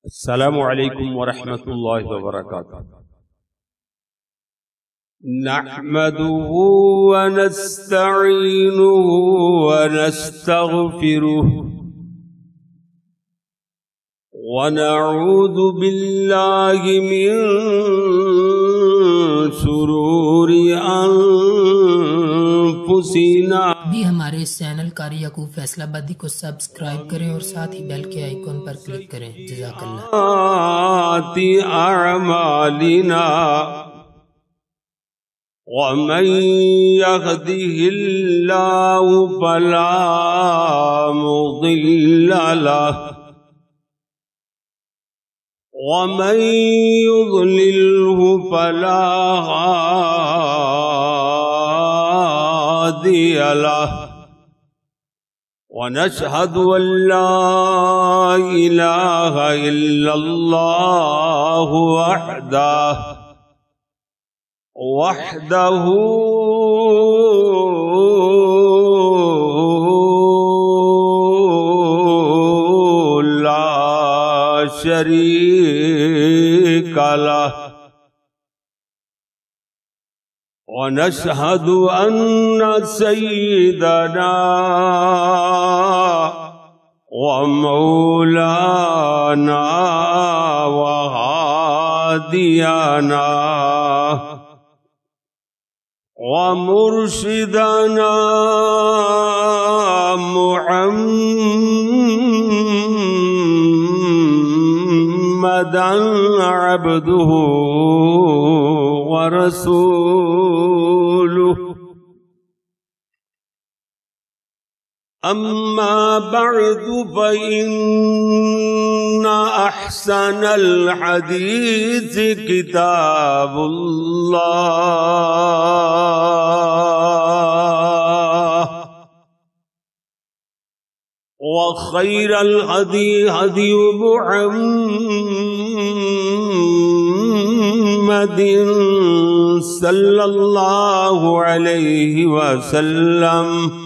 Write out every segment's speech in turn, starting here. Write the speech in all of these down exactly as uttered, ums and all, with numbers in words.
السلام علیکم ورحمۃ اللہ وبرکاتہ. نحمده ونستعینه ونستغفره ونعوذ باللہ من شرور انفسنا. بھی ہمارے اس چینل قاری یعقوب فیصل آبادی کو سبسکرائب کریں اور ساتھ ہی بیل کے آئیکن پر کلک کریں. جزاک اللہ. اعمالنا ومن يهده الله فلا مضل له ومن يضلله فلا هادي له. ونشهد أن لا إله إلا الله وحده وحده لا شريك له. ونشهد أن سيدنا ومولانا وهادينا ومرشدنا محمدا عبده ورسوله. أما بعد فإن أحسن الحديث كتاب الله وخير الهدي هدي محمد صلى الله عليه وسلم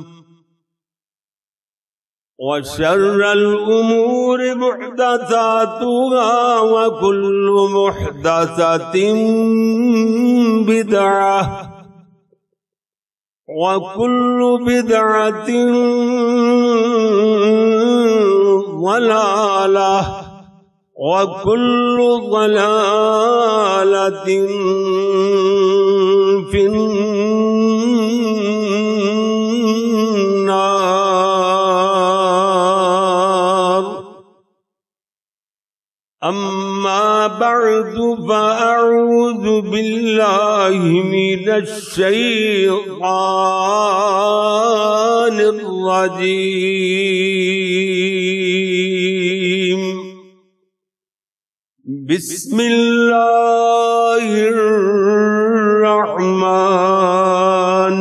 وشر الأمور محدثاتها وكل محدثة بدعة وكل بدعة ضلالة وكل ضلالة في النار. أما بعد فأعوذ بالله من الشيطان الرجيم. بسم الله الرحمن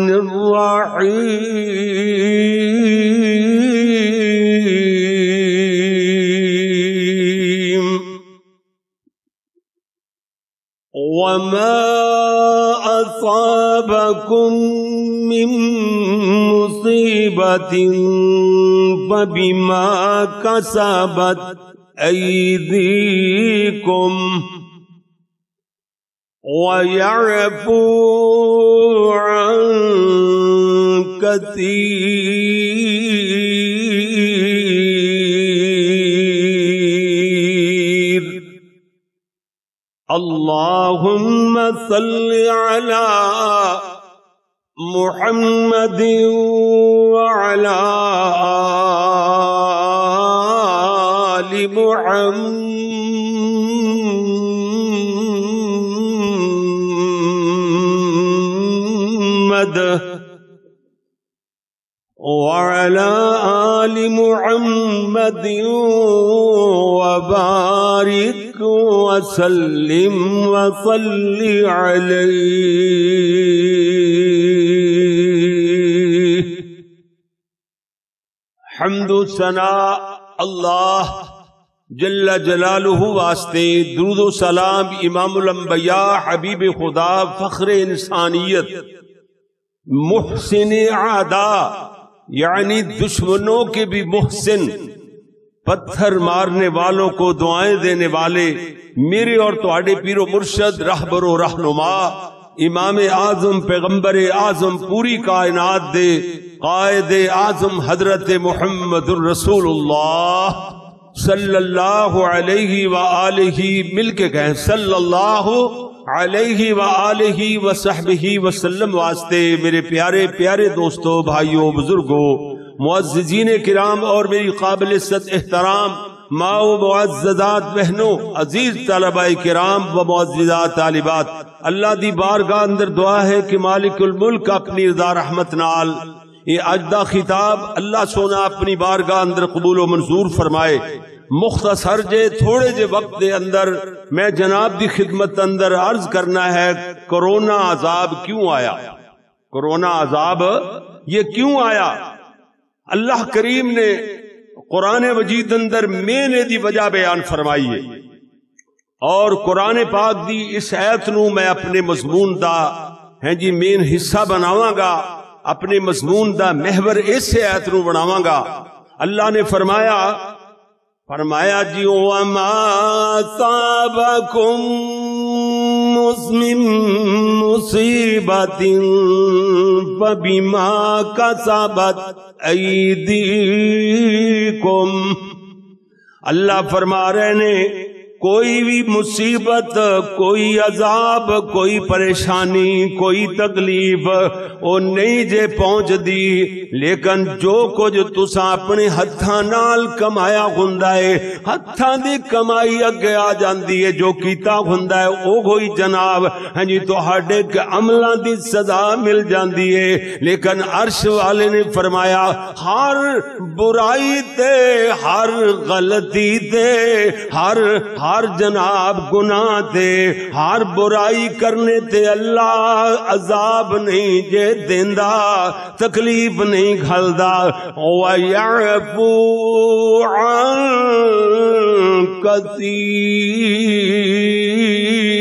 الرحيم. وما أصابكم من مصيبة فبما كسبت أيديكم ويعفو عن كثير. اللهم صل على محمد وعلى آل محمد وعلى آل محمد وبارك وسلم وصل عليه. حمد و ثنا اللہ جل جلالہ واسطے، درود و سلام امام الانبیاء حبیب خدا فخر انسانیت محسن اعدا یعنی دشمنوں کے بھی محسن پتھر مارنے والوں کو دعائیں دینے والے میرے اور تواڈے پیر و مرشد رہبر و رہنما امام اعظم پیغمبر اعظم پوری کائنات دے قائد اعظم حضرت محمد الرسول اللہ صلی اللہ علیہ وآلہ، مل کے کہیں صلی اللہ علیہ وآلہ وصحبہ وسلم واسطے میرے پیارے پیارے دوستو، بھائیوں، بزرگوں، معززین کرام اور میری قابل عزت احترام ماں و معززات بہنوں، عزیز طلباء کرام و معززات طالبات، اللہ دی بارگاہ اندر دعا ہے کہ مالک الملک اپنی رضا رحمت نال یہ اجدہ خطاب اللہ سونا اپنی بارگاہ اندر قبول و منظور فرمائے۔ مختصر جے تھوڑے جے وقت دے اندر میں جناب دی خدمت اندر عرض کرنا ہے، کرونا عذاب کیوں آیا؟ کرونا عذاب یہ کیوں آیا؟ اللہ کریم نے قرآن مجید اندر میں دی وجہ بیان فرمائی ہے، اور قرآن پاک دی اس آیت نو میں اپنے مضمون دا ہیں جی مین حصہ بناواں گا، اپنے مضمون دا محور اس آیت نو بناواں گا۔ اللہ نے فرمایا فرمایا جی وَمَا أَصَابَكُم مِّن مُّصِيبَةٍ فَبِمَا كَسَبَتْ أَيْدِيكُمْ، اللہ فرما رہے نے کوئی بھی مصیبت، کوئی عذاب، کوئی پریشانی، کوئی تکلیف او نہیں جے پہنچ دی، لیکن جو کچھ تساں اپنے ہتھاں نال کمایا ہوندا ہے، ہتھاں دی کمائی اگے آ جاندی ہے، جو کیتا ہوندا ہے او ہوئی جناب ہاں جی تہاڈے عملاں دی سزا مل جاندی ہے۔ لیکن عرش والے نے فرمایا ہر برائی تے، ہر غلطی تے، ہر ہر جناب گناہ تے، ہر برائی کرنے تے اللہ عذاب نہیں جے دیندا، تکلیف نہیں گھلدا۔ وَيَعْفُو عَن كَثِيرٍ،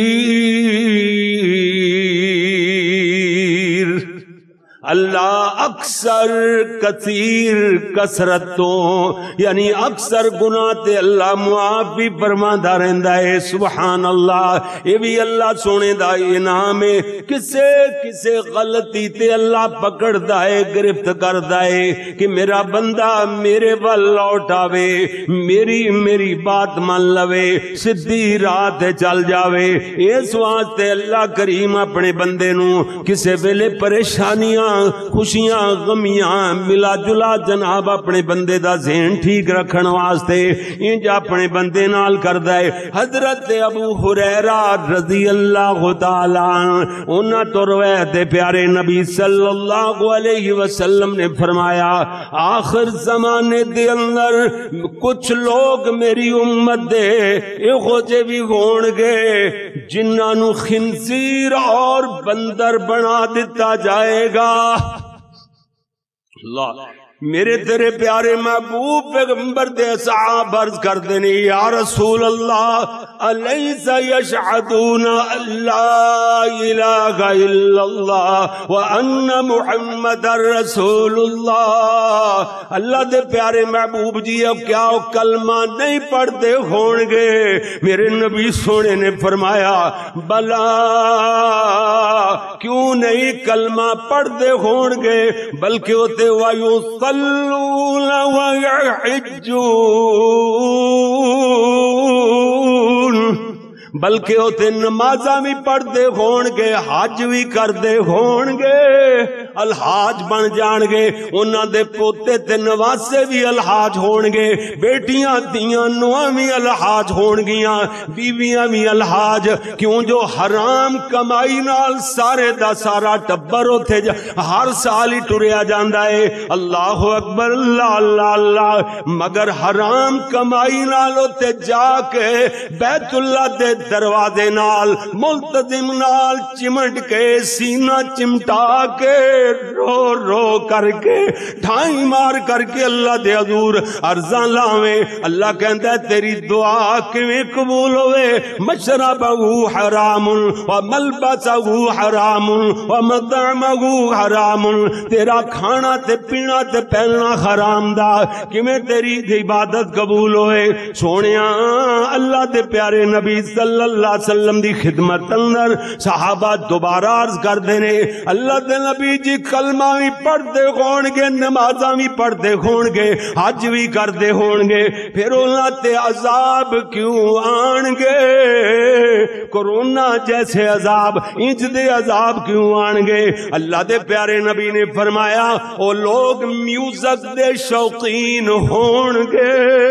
اللہ اکثر کثیر کثرتوں یعنی اکثر گناہ تے اللہ معاف بھی فرماندا رہندا ہے۔ سبحان اللہ، یہ بھی اللہ سونے دا انعام ہے، کسے کسے غلطی تے اللہ پکڑدا ہے، گرفت کردا ہے کہ میرا بندہ میرے ول لوٹ آوے، میری میری بات مان لوے، سدھی راہ تے چل جاوے۔ اس واسطے اللہ کریم اپنے بندے نو کسے ویلے پریشانیاں، خوشیاں، غمیاں ملا جلا جناب اپنے بندے دا ذہن ٹھیک رکھن واسطے انج اپنے بندے نال کردا ہے۔ حضرت ابو ہریرہ رضی اللہ تعالی انہاں تو روایت پیارے نبی صلی اللہ علیہ وسلم نے فرمایا آخر زمانے دے اندر کچھ لوگ میری امت دے ایہو جے بھی ہون گے جنہاں نو خنزیر اور بندر بنا دیتا جائے گا۔ اللہ میرے تیرے پیارے محبوب پیغمبر دے صحابہ عرض کر دینے یا رسول اللہ الیس یشہدون لا الہ الا اللہ وان محمد رسول اللہ۔ اللہ دے پیارے محبوب جی اب کیا وہ کلمہ نہیں پڑھتے ہون گے؟ میرے نبی سونے نے فرمایا بلا، کیوں نہیں کلمہ پڑھتے ہون گے بلکہ ہوتے وایو صلون ویحجون، بلکہ ہوتے نمازاں بھی پڑھتے ہون گے، حج بھی کرتے ہون گے، الحاج بن جان گے، انہاں دے پوتے تے نواسے بھی الحاج ہون گے، بیٹیاں دیاں نواں بھی الحاج ہون گیاں، بیویاں بھی الحاج، کیوں جو حرام کمائی نال سارے دا سارا ٹبر اوتھے ہر سال ہی ٹریا جاندا ہے۔ اللہ اکبر، اللہ اللہ اللہ، مگر حرام کمائی نال اوتھے جا کے بیت اللہ دے دروازے نال ملتزم نال چمٹ کے سینہ چمٹا کے رو رو کر کے ڈھائی مار کر کے اللہ دے حضور عرضاں لاویں. اللہ کہندا ہے تیری دعا کیویں قبول ہوئے؟ مشربہ حرام وملبسہ حرام ومطعمہ حرام، تیرا کھانا تے پینا تے پہننا حرام دا کیویں تیری عبادت قبول ہوئے؟ سونیاں اللہ دے پیارے نبی صلی اللہ علیہ وسلم دی خدمت اندر صحابہ دوبارہ عرض کردے نے اللہ دے نبی جی کلمہ بھی پڑھتے ہون گے، نمازاں بھی پڑھتے ہون گے، حج بھی کرتے ہون گے، پھر انہاں تے عذاب کیوں آن گے؟ کرونا جیسے عذاب، انج دے عذاب کیوں آن گے؟ اللہ دے پیارے نبی نے فرمایا او لوگ میوزک دے شوقین ہون گے،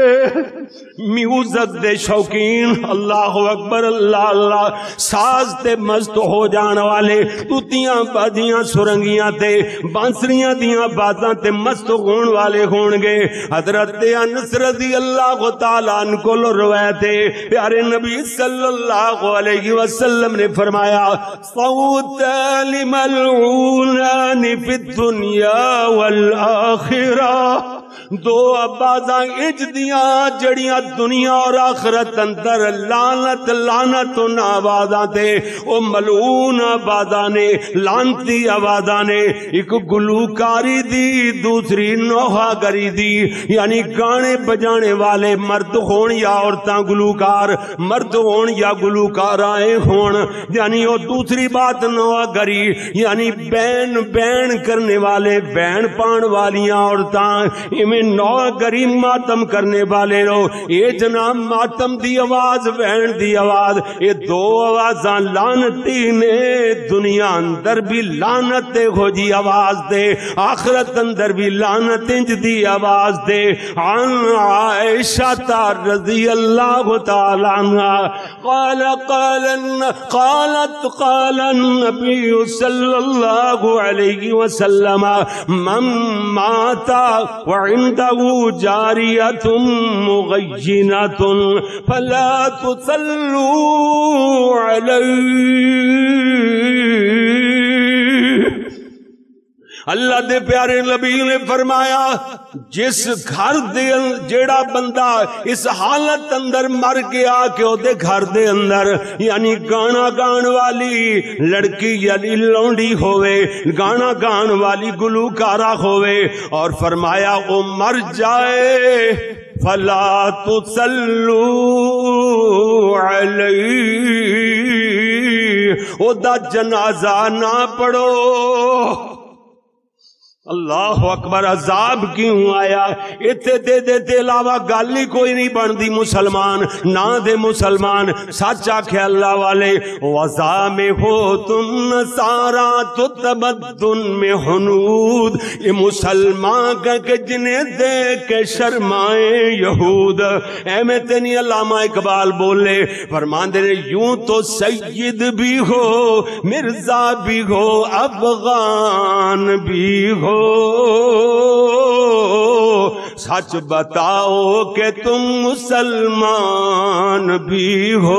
میوزک دے شوقین، اللہ اکبر اللہ اللہ، ساز تے مست ہو جان والے، توتیاں بازیاں سرنگیاں تے بانسریاں دیاں بازاں تے مست ہون والے ہون گے. حضرت انس رضی اللہ تعالیٰ عنہ کو روایت ہے پیارے نبی صلی اللہ علیہ وسلم نے فرمایا صوتان ملعونان فی الدنیا والآخرہ، دو آوازاں اج دیاں جڑیاں دنیا اور آخرت اندر لعنت لعنت ان آوازاں تے او ملعون آوازاں نے، لعنتی آوازاں نے، ایک گلوکاری دی دوسری نوحہ گری دی، یعنی گانے بجانے والے مرد ہون یا عورتاں گلوکار، مرد ہون یا گلوکار آئے ہون، یعنی وہ دوسری بات نوحہ گری یعنی بین بین کرنے والے، بین پان والیاں عورتاں، نو گری ماتم کرنے والے لو، اے جناب ماتم دی آواز بہن دی آواز، اے دو آوازاں لعنتی نے، دنیا اندر بھی لعنت ہو جی آواز دے، آخرت اندر بھی لعنت انج دی آواز دے. عن عائشہ رضی اللہ تعالی عنہ قال قال قالت قال النبی صلی اللہ علیہ وسلم من مات وعند جاریت مغینت فلا تصلوا علیہ. اللہ دے پیارے نبی نے فرمایا جس گھر دے جیڑا بندہ اس حالت اندر مر گیا کہ او دے گھر دے اندر یعنی گانا گان والی لڑکی یعنی لونڈی ہوئے، گانا گان والی گلوکارہ ہوئے، اور فرمایا او مر جائے فلا تصلوا علیہ، او دا جنازہ نہ پڑھو. اللہ اکبر. عذاب کیوں آیا؟ اتنے دے دے دے علاوہ گل ہی کوئی نہیں بندی مسلمان نہ دے مسلمان. سچ آکھے اللہ والے وَذَا میں ہو تم نصارا تو تمدن میں حنود، یہ مسلمان کا کہ جنہیں دیکھ کے شرمائے یہود. اے میں تینی علامہ اقبال بولے فرمان دے یوں تو سید بھی ہو، مرزا بھی ہو، افغان بھی ہو، سچ بتاؤ کہ تم مسلمان بھی ہو.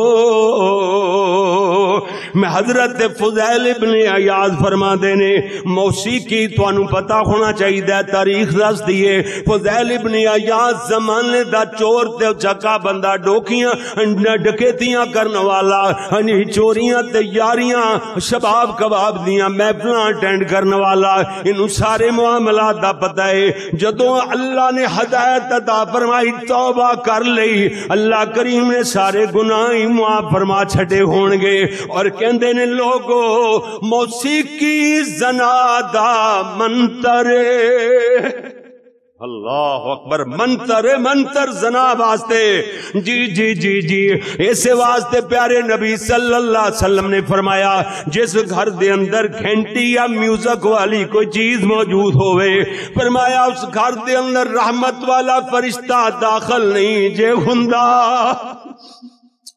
میں حضرت فضیل ابن عیاض فرما دینے موسیقی تو انہوں پتا ہونا چاہیے، تاریخ دس دیئے فضیل ابن عیاض زمانے دا چور تے چکا بندہ، ڈوکیاں ڈکیتیاں کرنے والا، چوریاں تے یاریاں شباب کباب دیاں محفلاں اٹینڈ کرنے والا، انہوں سارے معاملات دا پتہ ہے. جدوں اللہ نے ہدایت عطا فرمائی توبہ کر لئی، اللہ کریم نے سارے گناہ معاف فرما چھٹے ہون گے. اور کہندے نے لوگو موسیقی زنا دا منترے، اللہ اکبر، منتر منتر زنا واسطے، جی جی جی جی ایسے واسطے پیارے نبی صلی اللہ علیہ وسلم نے فرمایا جس گھر دے اندر گھنٹی یا میوزک والی کوئی چیز موجود ہوئے، فرمایا اس گھر دے اندر رحمت والا فرشتہ داخل نہیں جے ہندا.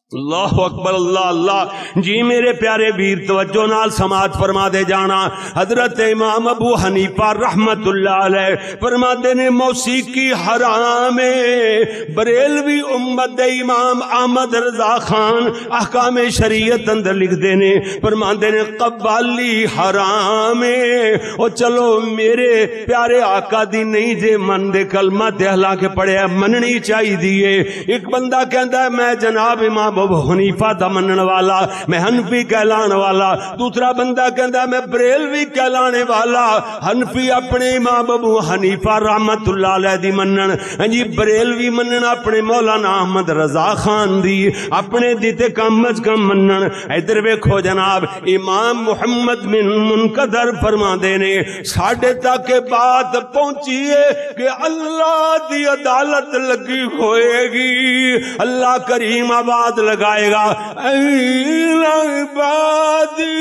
اللہ اکبر اللہ اللہ جی میرے پیارے ویر توجہ نال سماعت فرما دے جانا. حضرت امام ابو حنیفہ رحمت اللہ علیہ فرماتے نے موسیقی حرام ہے. بریلوی امت دے امام احمد رضا خان احکام شریعت اندر لکھ دینے فرماتے نے قوالی حرام ہے. او چلو میرے پیارے آقا دی نہیں جے من دے کلمہ تے ہلا کے پڑھیا مننی چاہی دیئے. ایک بندہ کہندا ہے میں جناب امام ابو حنیفہ دا منن والا میں حنفی کہلان والا. دوسرا بندہ کہندا میں بریلوی کہلانے والا. حنفی اپنے امام ابو حنیفہ رحمت اللہ علیہ دی منن جی بریلوی منن اپنے مولانا احمد رضا خان دی اپنے دیتے کم از کم منن. ادھر ویکھو جناب امام محمد بن منقدر فرما دینے ساڈے تک بات پہنچی ہے کہ اللہ دی عدالت لگی ہوئے گی. اللہ کریم آباد لگائے گا اے عبادی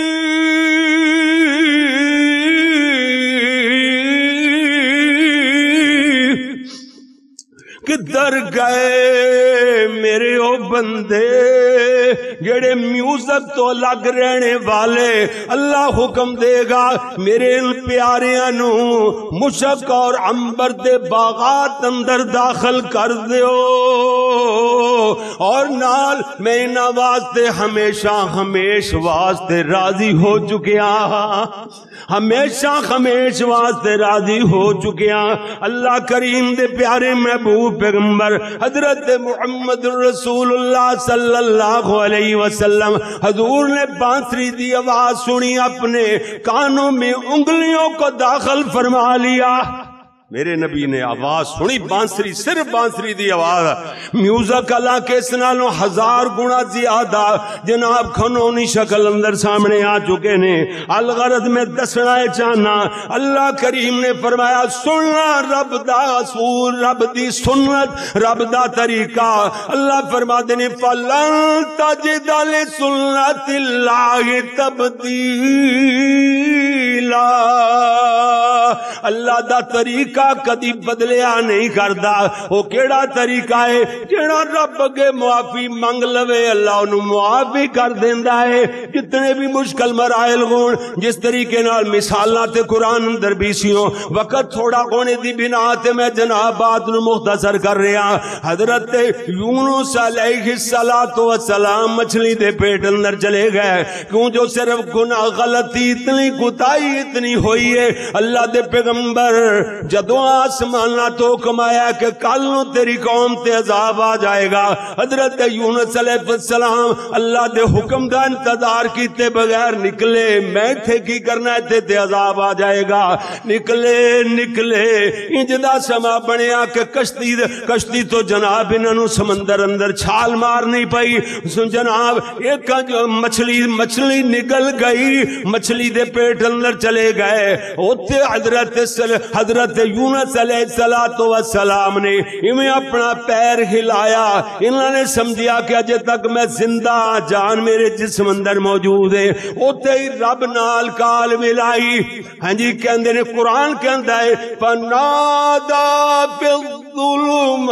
کدھر گئے میرے او بندے جڑے میوزک تو الگ رہنے والے. اللہ حکم دے گا میرے ان پیاریاں نو مشک اور عنبر دے باغات اندر داخل کر دیو اور نال میں انہاں واسطے ہمیشہ ہمیش واسطے راضی ہو چکیا ہمیشہ ہمیش واسطے راضی ہو چکیا. اللہ کریم دے پیارے محبوب پیغمبر حضرت محمد رسول اللہ صلی اللہ علیہ وسلم حضور نے بانسری دی آواز سنی اپنے کانوں میں انگلیوں کو داخل فرما لیا. میرے نبی نے آواز سنی بانسری صرف بانسری دی آواز میوزک اللہ کے اس نالوں ہزار گنا زیادہ جناب کھنونی شکل اندر سامنے آ چکے نے. الغرض میں دسنا ہے چاہنا اللہ کریم نے فرمایا سننا رب دا سور رب دی سنت رب دا طریقہ. اللہ فرما دینے فَلَن تَجِدَ لِسُنَّتِ اللَّهِ تَبْدِيلًا. اللہ دا طریقہ کدی بدلیا نہیں کردا. وہ کیڑا طریقہ ہے جڑا رب اگے معافی منگ لوے اللہ انہوں معاف بھی کر دیندا ہے. جتنے بھی مشکل مراحل ہون جس طریقے نال مثالاں تے قرآن اندر بھی سیوں وقت تھوڑا ہونے دی بنا تے میں جناب بات نو مختصر کر رہا. حضرت یونس علیہ السلام مچھلی دے پیٹ اندر چلے گئے کیوں جو صرف گناہ غلطی اتنی کوتاہی اتنی ہوئی ہے. اللہ دے پیغمبر جدوں آسمانہ تو کمایا کہ کل نو تیری قوم تے عذاب آ جائے گا. حضرت یونس علیہ السلام اللہ دے حکم دا انتظار کیتے بغیر نکلے. میں تھے کی کرنا ہے تے عذاب آ جائے گا. نکلے نکلے انجدہ سما بنیا کہ کشتی کشتی تو جناب انہوں سمندر اندر چھال مار نہیں پئی. سن جناب ایک مچھلی مچھلی نکل گئی مچھلی دے پیٹ اندر چلے گئے. اوتے حضرت حضرت یونس علیہ السلام نے انہیں اپنا پیر ہلایا. انہوں نے سمجھیا کہ اجے تک میں زندہ جان میرے جسم اندر موجود ہے. اوتے ہی رب نال کال ملائی. ہاں جی کہندے نے قرآن کہندا ہے فنادا بالظلمات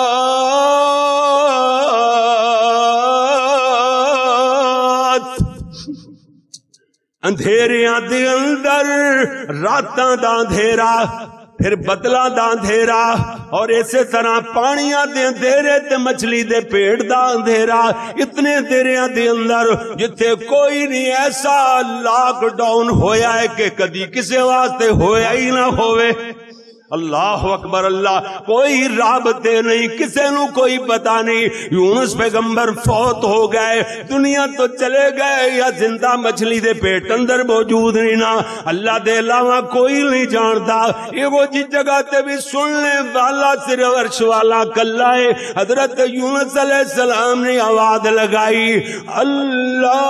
اندھیریاں دے اندر راتاں دا اندھیرا پھر بدلا دا اندھیرا اور اسی طرح پانیاں دے اندھیرے تے مچھلی دے پیٹ دا اندھیرا. اتنے اندھیریاں دے اندر جتھے کوئی نہیں ایسا لاک ڈاؤن ہویا ہے کہ کدی کسے واسطے ہویا ہی نہ ہوئے. اللہ اکبر اللہ کوئی رابطے نہیں کسے نو کوئی پتا نہیں. یونس پیغمبر فوت ہو گئے دنیا تو چلے گئے یا زندہ مچھلی دے پیٹ اندر موجود نہیں نا اللہ دے علاوہ کوئی نہیں جانتا. یہ وہ جی جگہ تے بھی سننے والا صرف عرش والا کلا ہے. حضرت یونس علیہ السلام نے آواز لگائی اللہ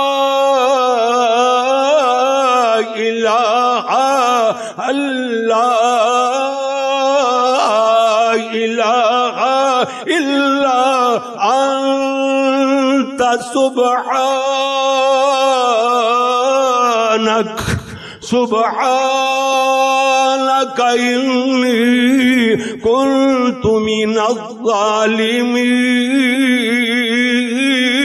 الہ اللہ الہ الا انت سبحانک سبحانک انی کنت من الظالمین.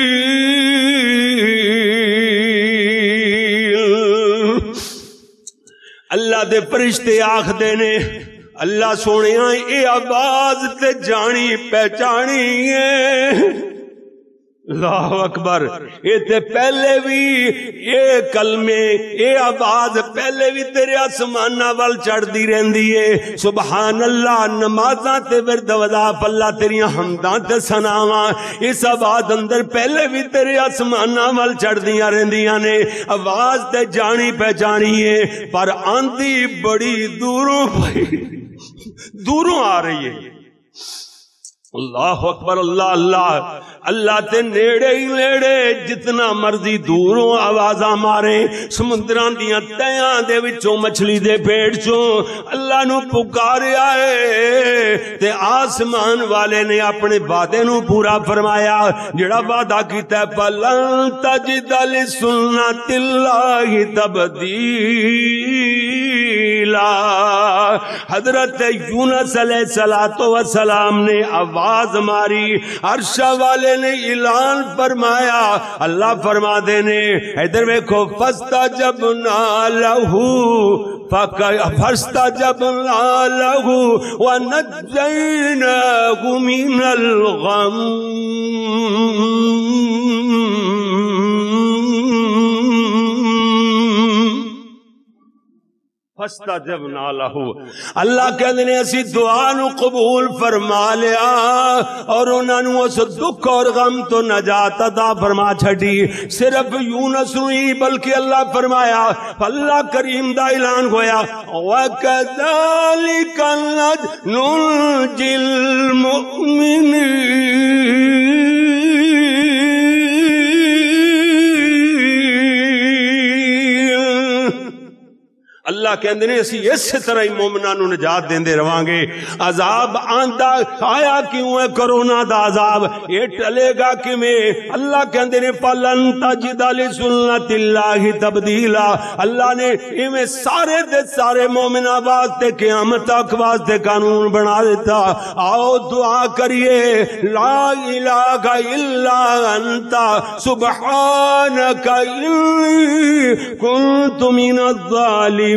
اللہ دے فرشتے آکھدے نے اللہ سونیا اے آواز تے جانی پہچانی ہے۔ اللہ اکبر، اے تے پہلے بھی اے کلمے اے آواز پہلے بھی تیرے آسمانہ وال چڑھ دی رہندی ہے۔ سبحان اللہ، نمازاں تے ورد وظائف اللہ تیریاں حمداں تے ثناواں اس آواز اندر پہلے بھی تیرے آسمانہ وال چڑھ دیاں رہندیاں نے۔ آواز تے جانی پہچانی ہے پر آندی بڑی دوروں دوروں آ رہی ہے۔ اللہ اکبر، اللہ اللہ اللہ تے نیڑے ہی نیڑے جتنا مرضی دوروں آوازاں مارے، سمندران دیاں تیاں دے وچوں مچھلی دے پیٹ چوں اللہ نو پکاریا ہے تے آسمان والے نے اپنے وعدے نو پورا فرمایا جڑا وعدہ کیتا ہے فَلَن تَجِدَ لِسُنَّتِ اللَّهِ تَبْدِيلًا۔ حضرت یونس علیہ السلام نے آواز ماری، عرش والے نے اعلان فرمایا، اللہ فرما دینے ادھر دیکھو فَاسْتَجَبْنَا لَهُ فَاسْتَجَبْنَا لَهُ وَنَجَّيْنَاهُ مِنَ الْغَمِّ فَاسْتَجَبْنَا لَهُ۔ اللہ کہتے ہیں اسی دعا نو قبول فرما لیا اور انہوں نے اس دکھ اور غم تو نجات عطا فرما چھڑی۔ صرف یونس نہیں بلکہ اللہ فرمایا، اللہ کریم دا اعلان ہویا وَكَذَلِكَ نُنْجِي الْمُؤْمِنِينَ۔ اللہ کہندے نے اسی اس طرح ہی مومناں نو نجات دیندے رہاں گے۔ عذاب آندا آیا کیوں ہے کرونا دا عذاب، یہ ٹلے گا کیویں؟ اللہ کہندے نے فَلَن تَجِدَ لِسُنَّتِ اللَّهِ تَبْدِيلًا۔ اللہ نے ایویں سارے دے سارے مومناں واسطے قیامت تک واسطے قانون بنا دیتا۔ آؤ دعا کریے، لا الہ الا انت سبحانک انی کنت من الظالمین۔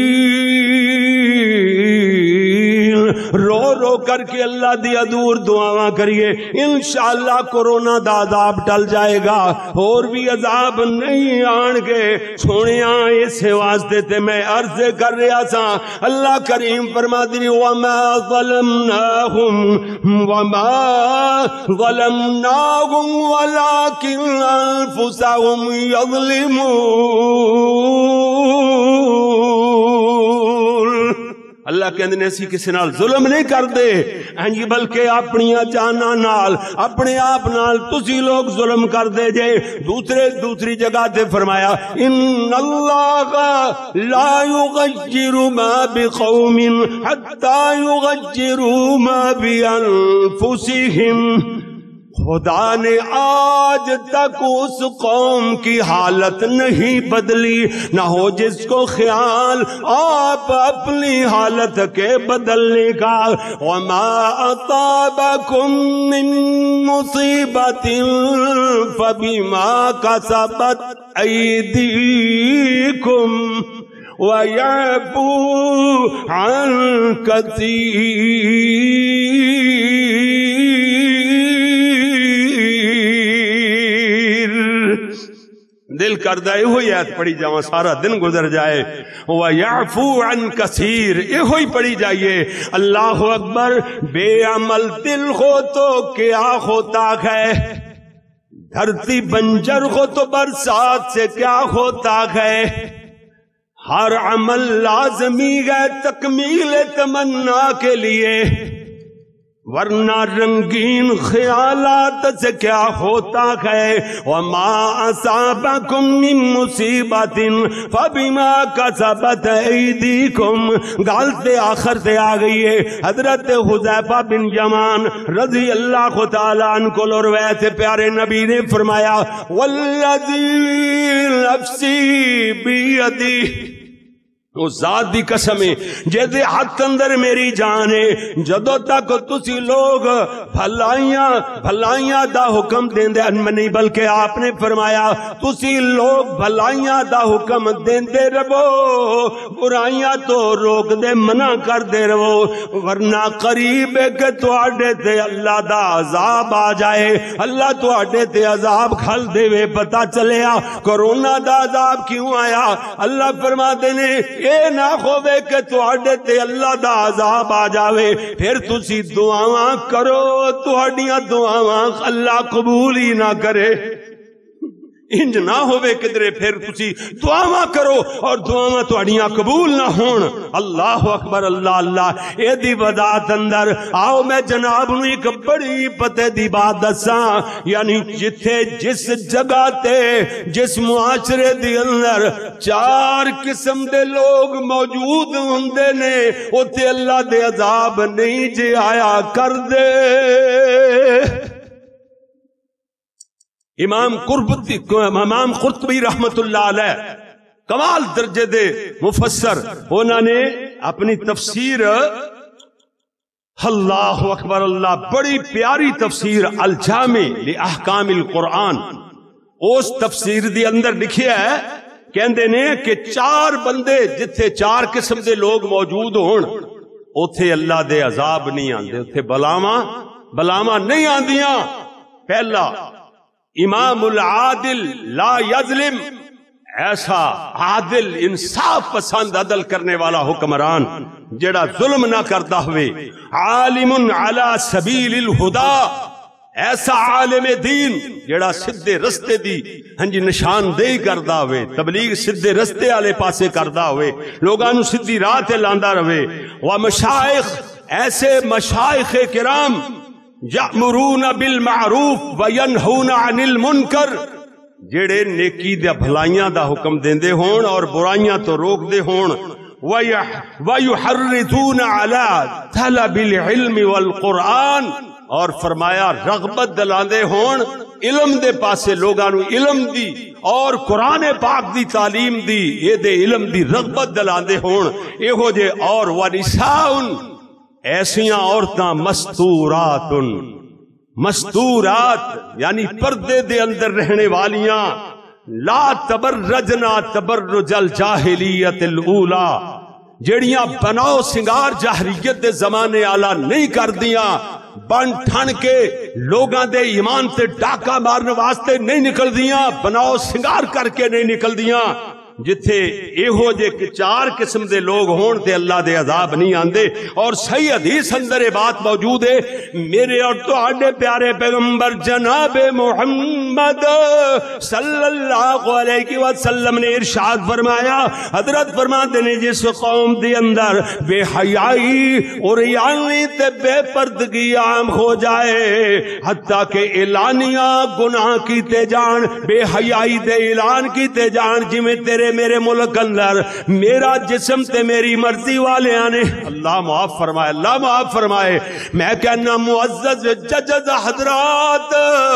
رو رو کر کے اللہ دی ادور دعاواں کریے، انشاءاللہ کورونا دا عذاب ٹل جائے گا، اور بھی عذاب نہیں آن گے۔ سونیاں اس واسطے تے میں عرض کر رہا سا، اللہ کریم فرما دی وما ظلمناہم وما ظلمناہم ولکن انفسہم یظلمون۔ اللہ کہندے نے اسی کسی نال ظلم نہیں کر دے ہنجی، بلکہ اپنی جاناں نال اپنے آپ نال تسی لوگ ظلم کر دے جے۔ دوسرے دوسری جگہ تے فرمایا ان اللہ لا یغیر ما بقوم حتی یغیروا ما بانفسہم۔ خدا نے آج تک اس قوم کی حالت نہیں بدلی، نہ ہو جس کو خیال آپ اپنی حالت کے بدلنے کا۔ وما اصابکم من مصیبت فبما کسبت ایدیکم وَيَعْفُو عَنْ كَثِيرٍ۔ دل کردہ یہ ہوئی آیت پڑھی جاؤں سارا دن گزر جائے۔ وَيَعْفُو عَنْ كَثِيرٍ، یہ ہوئی پڑھی جائیے۔ اللہ اکبر، بے عمل دل ہو تو کیا ہوتا ہے، دھرتی بنجر ہو تو برسات سے کیا ہوتا ہے۔ ہر عمل لازمی ہے تکمیل تمنا کے لیے، ورنہ رنگین خیالات سے کیا ہوتا ہے۔ وما اصابکم من مصیبت فبما کسبت ایدیکم۔ گالتے آخر سے آ گئی ہے۔ حضرت حذیفہ بن یمان رضی اللہ تعالیٰ عنہ کو روایت سے پیارے نبی نے فرمایا والذی نفسی بیدی، وہ ذات دی قسم ہے جیدے ہاتھ اندر میری جان ہے، جدو تک تسی لوگ بھلائیاں بھلائیاں دا حکم دیندے نہیں، بلکہ آپ نے فرمایا تسی لوگ بھلائیاں دا حکم دیندے رہو، برائیاں تو روک دے منع کر دے رہو، ورنہ قریب ہے کہ تواڈے تے اللہ دا عذاب آ جائے، اللہ تواڈے تے عذاب کھل دے وے۔ پتہ چلیا کرونا دا عذاب کیوں آیا؟ اللہ فرماتے نے اے نہ ہوے کہ تواڈے تے اللہ دا عذاب آ جاوے، پھر تسی دعاواں کرو، تہاڈیاں دعاواں اللہ قبول ہی نہ کرے۔ انج نہ ہوئے کدرے پھر تسی دعاواں کرو اور دعاواں تہاڈیاں قبول نہ ہون۔ اللہ اکبر، اللہ اللہ۔ اے دی وضاحت اندر آؤ میں جناب نو ایک بڑی پتے دی بات دساں، یعنی جتھے جس جگہ تے جس معاشرے دی اندر چار قسم دے لوگ موجود ہوندے نے، اوتھے اللہ دے عذاب نہیں جے آیا کر دے۔ امام قرطبی امام قرطبی رحمت اللہ علیہ کمال درجے دے مفسر، انہوں نے اپنی تفسیر اللہ اکبر اللہ بڑی پیاری تفسیر الجامع لاحکام القرآن، اس تفسیر دی اندر لکھیا ہے، کہندے نے کہ چار بندے جتھے چار قسم دے لوگ موجود ہون اوتھے اللہ دے عذاب نہیں آندے، اوتھے بلاواں بلاواں نہیں آندیاں۔ پہلا امام العادل لا یظلم، ایسا عادل انصاف پسند عدل کرنے والا حکمران جڑا ظلم نہ کرتا ہوئے۔ عالم علی سبیل الہدی، ایسا عالم دین جڑا سدھے رستے دی ہاں جی نشاندہی کردا ہوئے، تبلیغ سدھے رستے والے پاسے کردا ہوئے، لوگاں نو سدھی راہ تے لاندا رہے۔ ومشائخ، ایسے مشائخ کرام یأمرون بالمعروف وینہون عن المنکر، جڑے نیکی دے بھلائیاں دا حکم دیندے ہون اور برائیاں تو روک دے ہون۔ ویحرضون علی طلب العلم والقرآن، اور فرمایا رغبت دلاندے ہون علم دے پاسے، لوگاں نو علم دی اور قرآن پاک دی تعلیم دی، یہ دے علم دی رغبت دلاندے ہون۔ ایہو جے اور ونساؤن، ایسیاں عورتاں مستورات، مستورات یعنی پردے دے اندر رہنے والیاں، لا تبرجنا تبرج الجاہلیت الاولی، جڑیاں بناؤ سنگار جاہلیت دے زمانے آلہ نہیں کر دیاں، بن ٹھن کے لوگاں دے ایمان تے ڈاکہ مارنے واسطے نہیں نکل دیاں، بناؤ سنگار کر کے نہیں نکل دیاں۔ جتھے ایہو جے کہ چار قسم دے لوگ ہون تے اللہ دے عذاب نہیں آندے۔ اور صحیح حدیث اندر یہ بات موجود ہے، میرے اور تہاڈے پیارے پیغمبر جناب محمد صلی اللہ علیہ وسلم نے ارشاد فرمایا، حضرت فرماتے ہیں جس قوم دے اندر بے حیائی اور یعنی تے بے پردگی عام ہو جائے، حتیٰ کہ اعلانیہ گناہ کیتے جان، بے حیائی دے اعلان کیتے جان، جی میں تیرے میرے ملک اندر میرا جسم تے میری مرضی والے آنے، اللہ معاف فرمائے، اللہ معاف فرمائے۔ میں کہنا معزز ججز حضرات،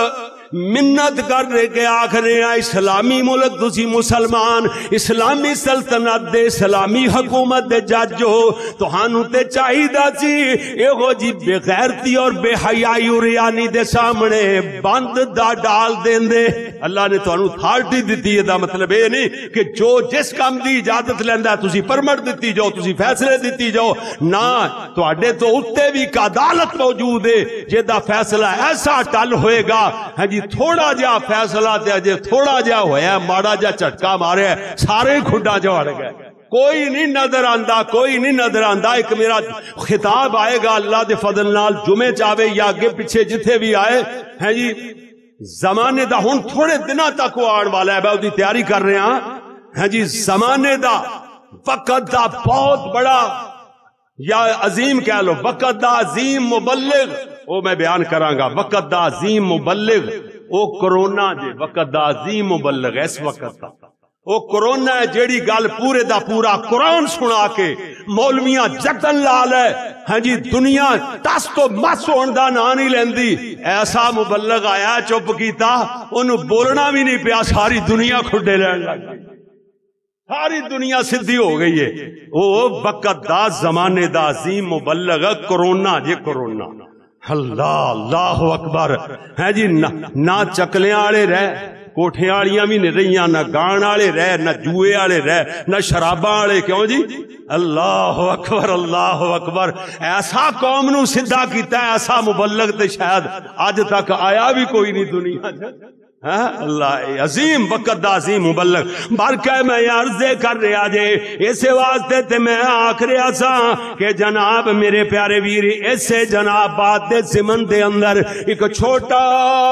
منت کر رہے کہ آخرے اسلامی ملک تسی مسلمان، اسلامی سلطنت دے اسلامی حکومت دے جج ہو، تو ہانو تے چاہیدہ سی ایہو جی بے غیرتی اور بے حیائی اور ریانی دے سامنے بند دا ڈال دین دے۔ اللہ نے تو ہانو تھارٹی دیتی ہے، دا مطلب یہ نہیں کہ جو جس کام دی اجازت لیندہ تسی پرمٹ دیتی جاؤ، تسی فیصلے دیتی جاؤ، نا تو اڈے تو اتے بھی کا عدالت موجود ہے جے دا فیصلہ ایسا ٹل ہوئے گا، ہاں جی تھوڑا جا فیصلہ تے اجے تھوڑا جا ہویا، ماڑا جا چٹکا مارے سارے کھڈا جوڑ گئے، کوئی نہیں نظر آندا، کوئی نہیں نظر آندا۔ ایک میرا خطاب آئے گا اللہ دے فضل نال، جمعے چاہے یا اگے پیچھے جتھے بھی آئے ہیں جی، زمانے دا ہن تھوڑے دنوں تک وہ آن والا ہے، میں دی تیاری کر رہے ہاں ہیں جی، زمانے دا وقت دا بہت بڑا یا عظیم کہہ لو، وقت دا عظیم مبلغ وہ میں بیان کراں گا، وقت دا عظیم مبلغ او کرونا جے، وقت دا عظیم مبلغ اس وقت دا او کرونا ہے، جیڑی گل پورے دا پورا قرآن سنا کے مولویاں جتن لا لے ہاں جی، دنیا تس تو مس ہون دا نا نہیں لیندی، ایسا مبلغ آیا چپ کیتا، انہوں بولنا بھی نہیں پیا، ساری دنیا کھڈے لین لگ گئی۔ ساری دنیا سدھی ہو گئی ہے. او وقت دا زمانے دا عظیم مبلغ کرونا جی کرونا. اللہ اللہ اکبر ہے جی. نہ چکلیاں والے رہ کوٹھے والیاں بھی نہیں رہیاں, نہ گان والے رہ, نہ جوئے والے رہ, نہ شراباں والے. کیوں جی؟ اللہ اکبر اللہ اکبر. ایسا قوم نو سدھا کیتا ہے, ایسا مبلغ تے شاید اج تک آیا بھی کوئی نہیں دنیا. اللہ عظیم وقت دا عظیم مبلغ. بلکہ میں عرضے کر رہا جے اسے واسطے تے میں آکھ رہا سا کہ جناب میرے پیارے ویر اسے جناب بات دے سمن دے اندر ایک چھوٹا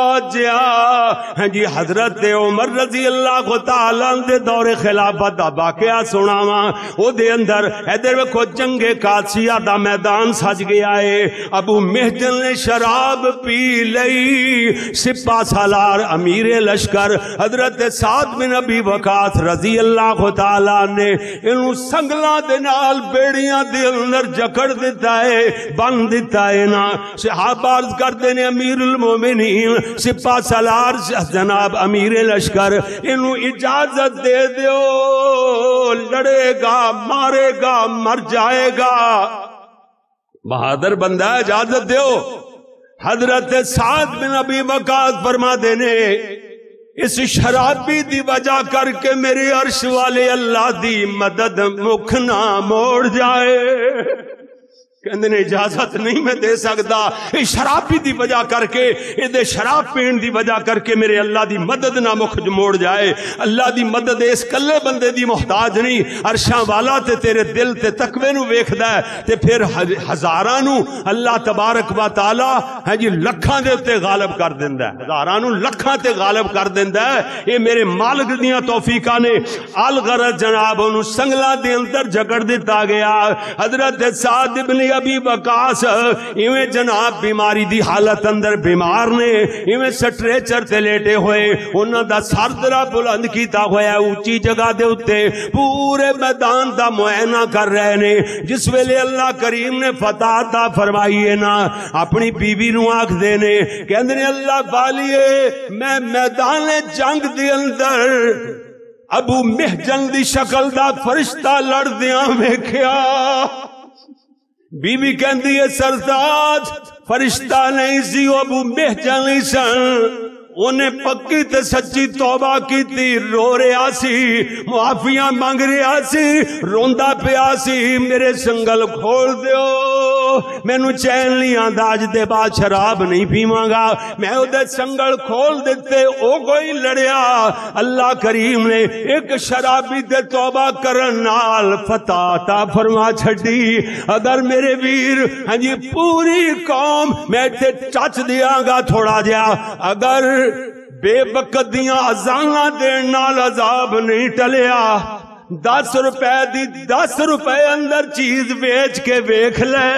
جہا جی حضرت عمر رضی اللہ تعالیٰ دے دور خلافت دا واقعہ سناواں. او دے اندر ادھر ویکھو جنگ قادسیہ دا میدان سج گیا ہے. ابو محجن نے شراب پی لئی. سپاہ سالار امیر لشکر حضرت سعد بن ابی وقاص رضی اللہ تعالیٰ نے انہوں سنگلاں دے نال بیڑیاں دے اندر جکڑ دیتا ہے, بند دیتا ہے نا. صحابہ عرض کرتے نے امیر المومنین سپاہ سالار جناب امیر لشکر انہوں اجازت دے دیو, لڑے گا مارے گا مر جائے گا. بہادر بندہ ہے, اجازت دیو. حضرت سعد بن ابی وقاص فرما دینے اس شرابی دی وجہ کر کے میرے عرش والے اللہ دی مدد مکھ نہ موڑ جائے. کہندے نے اجازت نہیں میں دے سکتا, اس شرابی دی وجہ کر کے یہ شراب پین دی وجہ کر کے میرے اللہ دی مدد نہ مکھ موڑ جائے. اللہ دی مدد اس کلے بندے دی محتاج نہیں, عرشاں والا تے تیرے دل تے تقوی نو ویکھدا ہے تے پھر ہزاراں نو اللہ تبارک و تعالی ہے جی لکھاں دے تے غالب کر دیندا ہے, ہزاراں نو لکھاں تے غالب کر دیندا ہے. اے میرے مالک دیاں توفیقاں نے. الغرض جناب انہوں سنگلاں دے اندر جکڑ دتا گیا. حضرت سعد بن ابی وقاص ایویں جناب بیماری دی حالت اندر بیمار نے, ایویں سٹریچر تے لیٹے ہوئے, انہاں دا سر ذرا بلند کیتا ہویا اونچی جگہ دے اوتے, پورے میدان دا معائنہ کر رہے نے. جس ویلے اللہ کریم نے فتح عطا فرمائی ہے نا, اپنی بیوی نو آکھ دے نے کہندے نے اللہ والیے میں میدان جنگ دے اندر ابو محجن دی شکل دا فرشتہ لڑ دیاں ویکھیا. بی بی کہندی ہے سرتاج فرشتہ نہیں سی, ابو محجن نہیں سن. انہیں پکی تے سچی توبہ کی تھی, رو رہا سی, معافیاں مانگ رہا سی, روندا پیا سی. میرے سنگل کھول دیو, مینوں چین نہیں آندا, اج دے بعد شراب نہیں پیواں گا. میں اودے سنگل کھول دیتے, او کوئی لڑیا. اللہ کریم نے ایک شرابی تے توبہ کرن نال فتح عطا فرما چھڈی. اگر میرے ویر ہاں جی پوری قوم میں تے چچ دیاں گا تھوڑا جہا, اگر بے وقت دیاں ازاناں دین نال عذاب نہیں ٹلیا, دس روپے دی دس روپے اندر چیز بیچ کے ویکھ لے.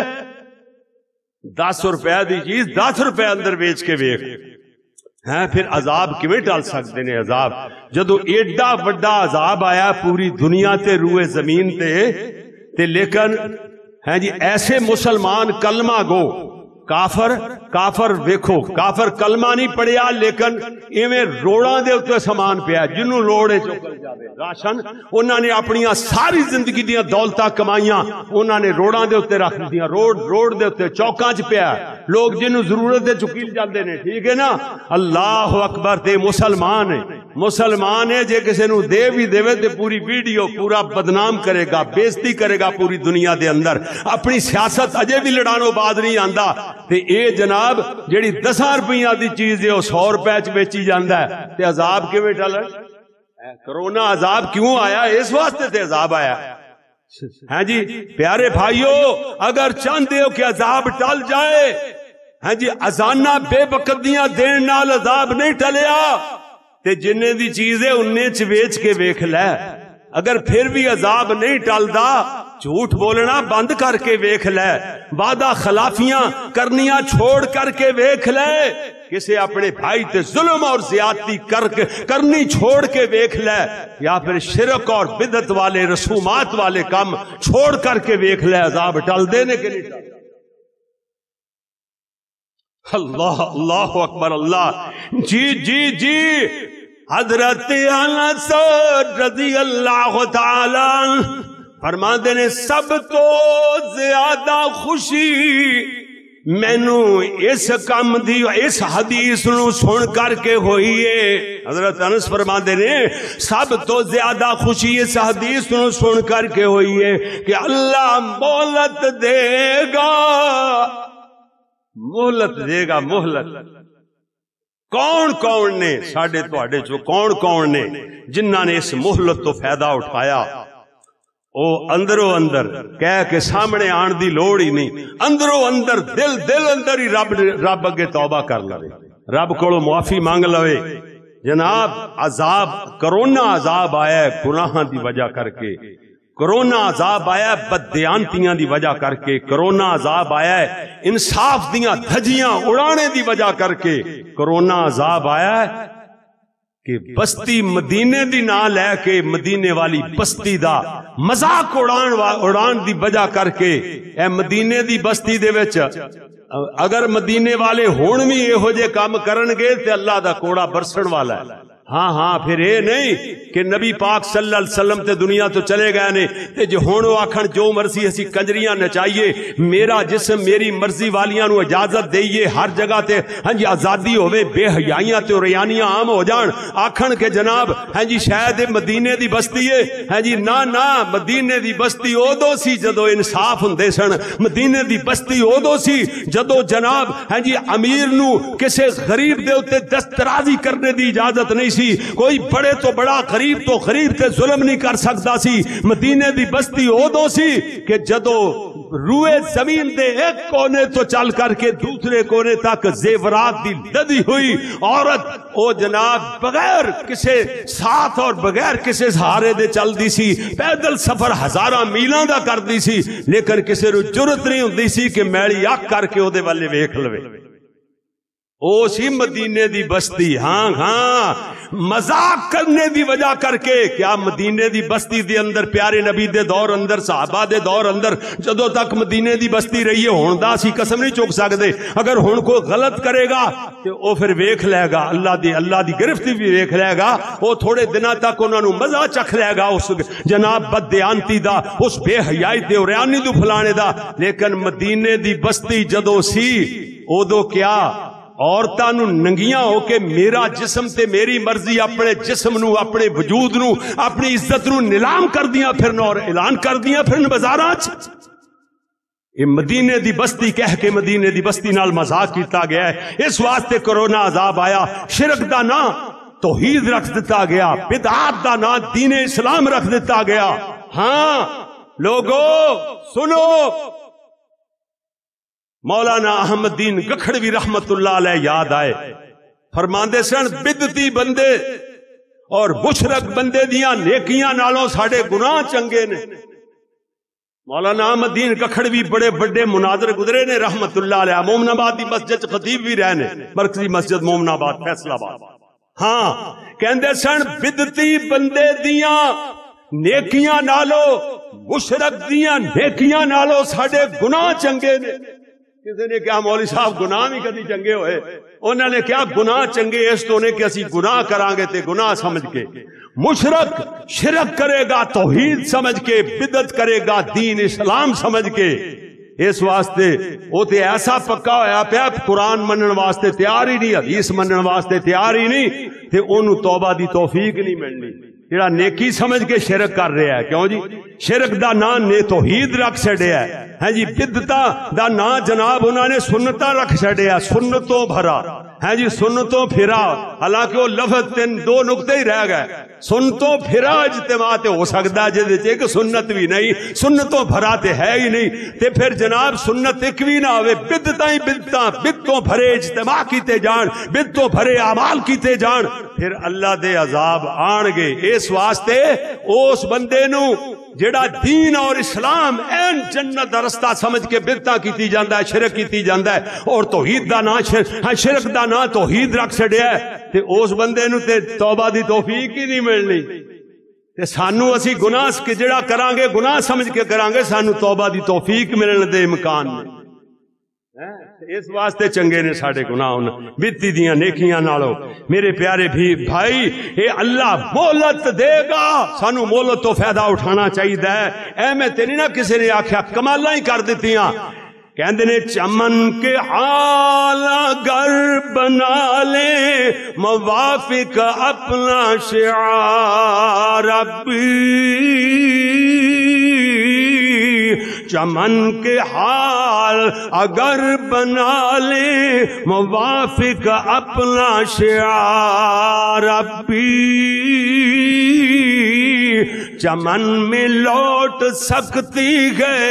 دس روپے دی چیز دس روپے اندر بیچ کے ویکھ ہیں, پھر عذاب کیویں ٹل سکتے نے. عذاب جدو ایڈا وڈا عذاب آیا پوری دنیا تے روئے زمین تے تے لیکن ہیں جی ایسے مسلمان کلمہ گو کافر کافر ویکھو کافر کلمہ نہیں پڑھیا لیکن ایویں روڑاں دے اوتے سامان پیا جنوں لوڑ ہے چکل جاوے راشن. انہاں نے اپنی ساری زندگی دیاں دولتاں کمائیاں انہاں نے روڑاں دے اوتے رکھ دیاں, روڈ روڈ دے اوتے چوکاں چ پیا, لوگ جنوں ضرورت ہے چکیل جاندے نے. ٹھیک ہے نا, اللہ اکبر. تے مسلمان ہے مسلمان ہے, جے کسے نو دے بھی دے تے پوری ویڈیو پورا بدنام کرے گا, بےزتی کرے گا پوری دنیا دے اندر. اپنی سیاست اجے بھی لڑانوں بعد نہیں آندا. تے اے جناب جیڑی دساں روپیاں دی چیز ہے او سو روپے چ بیچی جاندا ہے. تے عذاب کیویں ٹل کرونا عذاب کیوں آیا, اس واسطے تے عذاب آیا. ہاں جی پیارے بھائیو, اگر چاہتے ہو کہ عذاب ٹل جائے, ہاں جی ازانہ بے وقت دیاں دین نال عذاب نہیں ٹلیا تے جننے دی چیز ہے اننے چ ویچ کے ویکھ لے. اگر پھر بھی عذاب نہیں ٹلدا, جھوٹ بولنا بند کر کے ویکھ لے, وعدہ خلافیاں کرنیاں چھوڑ کر کے ویکھ لے, کسے اپنے بھائی تے ظلم اور زیادتی کر کے کرنی چھوڑ کے ویکھ لے, یا پھر شرک اور بدعت والے رسومات والے کام چھوڑ کر کے ویکھ لے, عذاب ٹل دینے کے نہیں ٹل. اللہ اللہ اکبر اللہ. جی جی جی حضرت انس رضی اللہ تعالی فرماندے نے سب تو زیادہ خوشی مینو اس کام دی اس حدیث نو سن کر کے ہوئی ہے. حضرت انس فرماندے نے سب تو زیادہ خوشی اس حدیث نو سن کر کے ہوئی ہے کہ اللہ مہلت دے گا، مہلت دے گا، مہلت. کون کون نے ساڈے تواڈے چوں کون کون نے جنہاں نے اس مہلت تو فائدہ اٹھایا؟ او اندروں اندر کہہ کے سامنے آن دی لوڑ ہی نہیں، اندروں اندر دل دل اندر ہی رب رب اگے توبہ کر لوے، رب کولوں معافی مانگ لوے. جناب عذاب کرونا عذاب آیا ہے گناہاں دی وجہ کر کے، کرونا عذاب آیا ہے بددیانتیاں دی وجہ کر کے، کرونا عذاب آیا ہے انصاف دیاں دھجیاں اڑانے دی وجہ کر کے، کرونا عذاب آیا ہے کہ بستی مدینے دی نہ لے کے مدینے والی بستی دا مذاق اڑان اڑان دی وجہ کر کے. اے مدینے دی بستی دے وچ اگر مدینے والے ہون بھی یہو جے کام کرن گے تے اللہ دا کوڑا برسن والا ہے. ہاں ہاں پھر اے نہیں کہ نبی پاک صلی اللہ علیہ وسلم تے دنیا تو چلے گئے نے تے جو ہون آکھن جو مرضی اسی کنجریاں نچائیے، میرا جسم میری مرضی والیاں نو اجازت دئیے، ہر جگہ تے ہاں جی آزادی ہوئے، بے حیائیاں تے ریانیاں عام ہو جان. آکھن کے جناب ہاں جی شاید مدینے دی بستی ہے، ہاں جی نا نا مدینے دی بستی اودو سی جدو انصاف ہوندے سن، مدینے دی بستی اودو سی جدو جناب ہاں جی امیر نو کسے غریب دے اوتے دسترازی کرنے دی اجازت نہیں سی، کوئی بڑے تو بڑا غریب تو غریب تے ظلم نہیں کر سکتا سی. مدینے دی بستی اودو سی کہ جدو روئے زمین دے ایک کونے تو چل کر کے دوسرے کونے تک زیورات دی لدی ہوئی عورت او جناب بغیر کسے ساتھ اور بغیر کسے سہارے دے چل دی سی، پیدل سفر ہزاراں میلاں دا کر دی سی، لیکن کسے رو جرت نہیں ہوندی سی کہ میلی اک کر کے او دے والے ویکھ لوے. او سی مدینے دی بستی. ہاں ہاں مذاق کرنے دی وجہ کر کے کیا مدینے دی بستی دے اندر پیارے نبی دے دور اندر صحابہ دے دور اندر جدو تک مدینے دی بستی رہی ہے ہون دا سی قسم نہیں چک سکتے. اگر ہون کو غلط کرے گا تو او پھر ویکھ لے گا اللہ دی اللہ دی گرفتی بھی ویکھ لے گا، او تھوڑے دنوں تک انہاں نو مزہ چکھ لے گا اس جناب بددیانتی دا، اس بے حیائی تے ریانی تو فلانے دا. لیکن مدینے دی بستی جدو سی اودو کیا عورتاں نو ننگیاں ہو کے میرا جسم تے میری مرضی اپنے جسم نو اپنے وجود نو اپنی عزت نو نیلام کر دیاں پھرن اور اعلان کر دیاں پھرن بازاراں چ. یہ مدینے دی بستی کہہ کے مدینے دی بستی نال مذاق کیتا گیا ہے. اس واسطے کرونا عذاب آیا. شرک دا نا توحید رکھ دیتا گیا، بدعات دا نا دین اسلام رکھ دیتا گیا. ہاں لوگو سنو، مولانا احمد دین گکھڑوی رحمت اللہ علیہ یاد آئے، فرماندے سن بدتی بندے اور مشرک بندے دیاں نیکیاں نالوں ساڑے گناہ چنگے نے. مولانا احمد دین گکھڑوی بڑے بڑے مناظر گزرے نے رحمت اللہ علیہ، مومن آباد دی مسجد خطیب بھی رہنے، مرکزی مسجد مومن آباد فیصل آباد. ہاں کہندے سن بدتی بندے دیاں نیکیاں نالوں مشرک دیاں نیکیاں نالوں ساڑے گناہ چنگے نے. کسی نے کہا مولوی صاحب گناہ بھی کدی چنگے ہوئے؟ انہوں نے کیا گناہ چنگے اس تو نے کہ اسی گناہ کران گے تے گناہ سمجھ کے. مشرک شرک کرے گا توحید سمجھ کے، بدعت کرے گا دین اسلام سمجھ کے. اس واسطے وہ تے ایسا پکا ہویا پیا قرآن منن واسطے تیار ہی نہیں، حدیث منن واسطے تیار ہی نہیں، تے انہوں توبہ دی توفیق نہیں ملنی. جڑا نیکی سمجھ کے شرک کر رہا ہے، کیوں جی شرک دا نا نے توحید رکھ چھڑیا ہے. ہاں جی بدعتا دا نا جناب انہوں نے سنتا رکھ چھڑیا، سنتوں بھرا. ہاں جی سنتوں پھرا، حالانکہ وہ لفظ تین دو نقطے ہی رہ گئے. سنتوں پھرا اجتماع تے ہو سکتا ہے جے ایک سنت بھی نہیں، سنتوں بھرا تے ہے ہی نہیں. تے پھر جناب سنت ایک بھی نہ ہوئے، بدعتاں ہی بدعتاں، بدعتوں بھرے اجتماع کیتے جان، بدعتوں بھرے اعمال کیتے جان، پھر اللہ دے عذاب آن گے. اس واسطے اس بندے نو جڑا دین اور اسلام این جنت دا رستہ سمجھ کے بدعتاں کیتی جاندا ہے، شرک کیتی جاندا ہے، اور توحید دا نا شرک دا نا توحید رکھ چھڑیا ہے، تے اس بندے نو تے توبہ دی توفیق ہی نہیں ملنی. تے سانو اسی گناہ کے جڑا کران گے گناہ سمجھ کے کران گے، سانو توبہ دی توفیق ملن دے امکان نہیں. اس واسطے چنگے نے ساڈے گناہ بیتی دیاں نیکیاں نالو میرے پیارے بھی بھائی اے اللہ مہلت دے گا سانو مہلت تو فائدہ اٹھانا چاہیے اے میں تیری نہ کسی نے آکھیا کمالاں ہی کر دتیاں کہندے نے چمن کے حال اگر بنا لے موافق اپنا شعار ربی چمن کے حال اگر بنا لے موافق اپنا شعار ربی چمن میں لوٹ سکتی ہے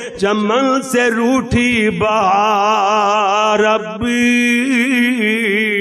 چمن سے روٹھی بہار ربی